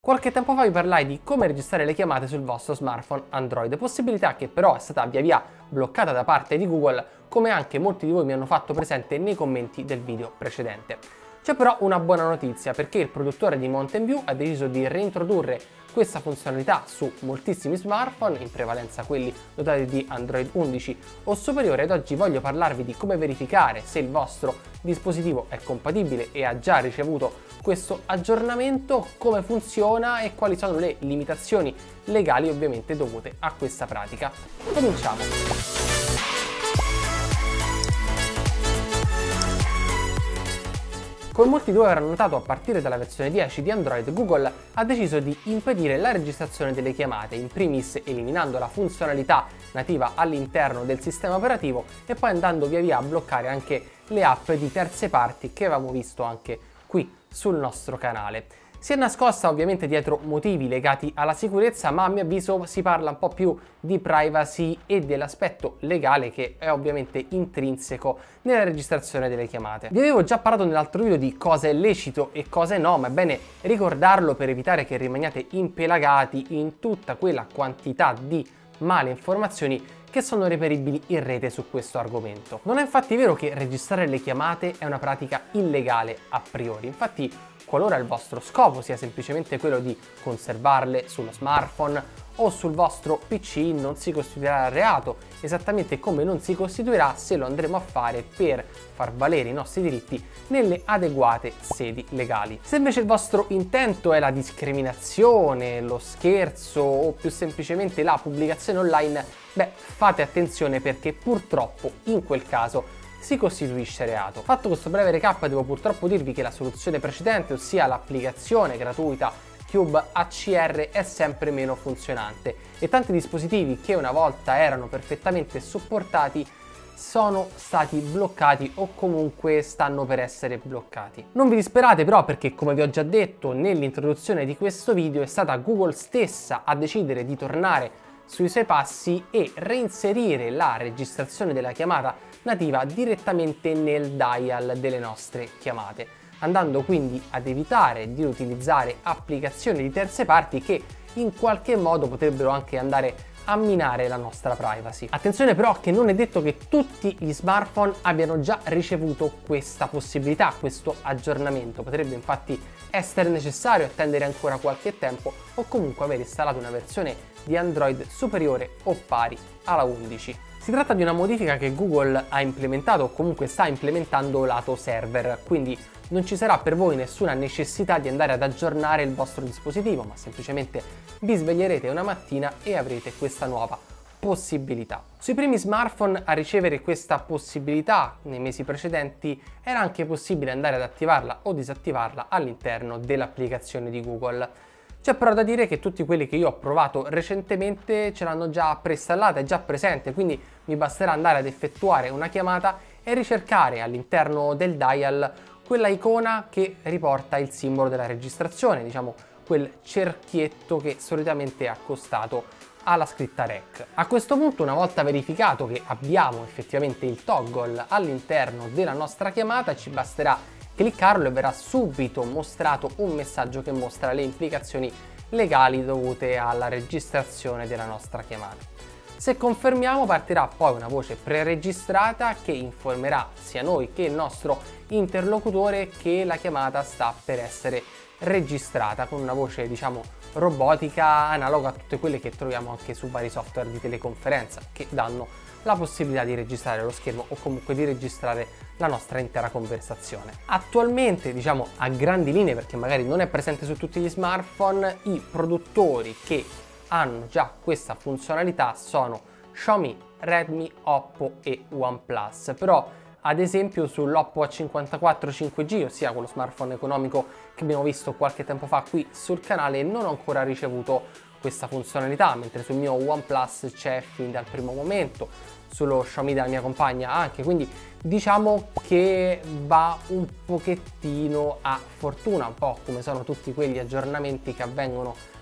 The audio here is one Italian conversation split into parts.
Qualche tempo fa vi parlai di come registrare le chiamate sul vostro smartphone Android, possibilità che però è stata via via bloccata da parte di Google, come anche molti di voi mi hanno fatto presente nei commenti del video precedente. C'è però una buona notizia, perché il produttore di Mountain View ha deciso di reintrodurre questa funzionalità su moltissimi smartphone, in prevalenza quelli dotati di Android 11 o superiore, ed oggi voglio parlarvi di come verificare se il vostro dispositivo è compatibile e ha già ricevuto questo aggiornamento, come funziona e quali sono le limitazioni legali ovviamente dovute a questa pratica. Cominciamo! Come molti di voi avranno notato, a partire dalla versione 10 di Android, Google ha deciso di impedire la registrazione delle chiamate, in primis eliminando la funzionalità nativa all'interno del sistema operativo e poi andando via via a bloccare anche le app di terze parti che avevamo visto anche qui sul nostro canale. Si è nascosta ovviamente dietro motivi legati alla sicurezza, ma a mio avviso si parla un po' più di privacy e dell'aspetto legale che è ovviamente intrinseco nella registrazione delle chiamate. Vi avevo già parlato nell'altro video di cosa è lecito e cosa no, ma è bene ricordarlo per evitare che rimaniate impelagati in tutta quella quantità di male informazioni che sono reperibili in rete su questo argomento. Non è infatti vero che registrare le chiamate è una pratica illegale a priori, infatti qualora il vostro scopo sia semplicemente quello di conservarle sullo smartphone o sul vostro PC non si costituirà reato, esattamente come non si costituirà se lo andremo a fare per far valere i nostri diritti nelle adeguate sedi legali. Se invece il vostro intento è la discriminazione, lo scherzo o più semplicemente la pubblicazione online, beh, fate attenzione perché purtroppo in quel caso si costituisce reato. Fatto questo breve recap, devo purtroppo dirvi che la soluzione precedente, ossia l'applicazione gratuita Cube HCR, è sempre meno funzionante e tanti dispositivi che una volta erano perfettamente supportati sono stati bloccati o comunque stanno per essere bloccati. Non vi disperate però, perché come vi ho già detto nell'introduzione di questo video, è stata Google stessa a decidere di tornare sui suoi passi e reinserire la registrazione della chiamata nativa direttamente nel dial delle nostre chiamate, andando quindi ad evitare di utilizzare applicazioni di terze parti che in qualche modo potrebbero anche andare a minare la nostra privacy. Attenzione però che non è detto che tutti gli smartphone abbiano già ricevuto questa possibilità, questo aggiornamento. Potrebbe infatti essere necessario attendere ancora qualche tempo o comunque aver installato una versione di Android superiore o pari alla 11. Si tratta di una modifica che Google ha implementato o comunque sta implementando lato server, quindi non ci sarà per voi nessuna necessità di andare ad aggiornare il vostro dispositivo, ma semplicemente vi sveglierete una mattina e avrete questa nuova possibilità. Sui primi smartphone a ricevere questa possibilità nei mesi precedenti era anche possibile andare ad attivarla o disattivarla all'interno dell'applicazione di Google. C'è però da dire che tutti quelli che io ho provato recentemente ce l'hanno già preinstallata, è già presente, quindi mi basterà andare ad effettuare una chiamata e ricercare all'interno del dial quella icona che riporta il simbolo della registrazione, diciamo quel cerchietto che solitamente è accostato alla scritta REC. A questo punto, una volta verificato che abbiamo effettivamente il toggle all'interno della nostra chiamata, ci basterà cliccarlo e verrà subito mostrato un messaggio che mostra le implicazioni legali dovute alla registrazione della nostra chiamata. Se confermiamo, partirà poi una voce preregistrata che informerà sia noi che il nostro interlocutore che la chiamata sta per essere registrata, con una voce diciamo robotica analoga a tutte quelle che troviamo anche su vari software di teleconferenza che danno la possibilità di registrare lo schermo o comunque di registrare la nostra intera conversazione. Attualmente, diciamo a grandi linee, perché magari non è presente su tutti gli smartphone, i produttori che hanno già questa funzionalità sono Xiaomi, Redmi, Oppo e OnePlus, però ad esempio sull'Oppo A54 5G, ossia quello smartphone economico che abbiamo visto qualche tempo fa qui sul canale, non ho ancora ricevuto questa funzionalità, mentre sul mio OnePlus c'è fin dal primo momento, sullo Xiaomi della mia compagna anche, quindi diciamo che va un pochettino a fortuna, un po' come sono tutti quegli aggiornamenti che avvengono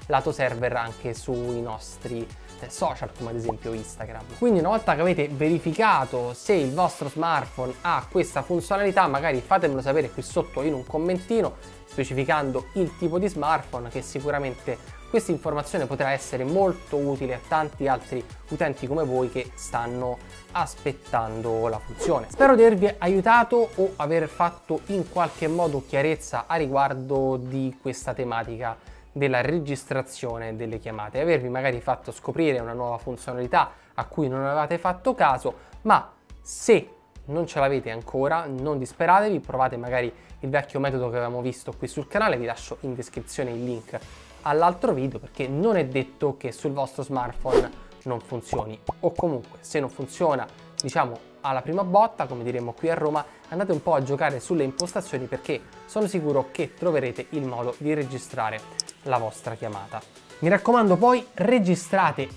lato server anche sui nostri social, come ad esempio Instagram. Quindi una volta che avete verificato se il vostro smartphone ha questa funzionalità, magari fatemelo sapere qui sotto in un commentino, specificando il tipo di smartphone, che sicuramente questa informazione potrà essere molto utile a tanti altri utenti come voi che stanno aspettando la funzione. Spero di avervi aiutato o aver fatto in qualche modo chiarezza a riguardo di questa tematica della registrazione delle chiamate, avervi magari fatto scoprire una nuova funzionalità a cui non avevate fatto caso, ma se non ce l'avete ancora non disperatevi, provate magari il vecchio metodo che avevamo visto qui sul canale, vi lascio in descrizione il link all'altro video, perché non è detto che sul vostro smartphone non funzioni, o comunque se non funziona, diciamo alla prima botta, come diremmo qui a Roma, andate un po' a giocare sulle impostazioni, perché sono sicuro che troverete il modo di registrare la vostra chiamata. Mi raccomando, poi registrate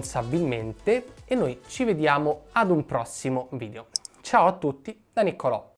responsabilmente e noi ci vediamo ad un prossimo video. Ciao a tutti da Niccolò.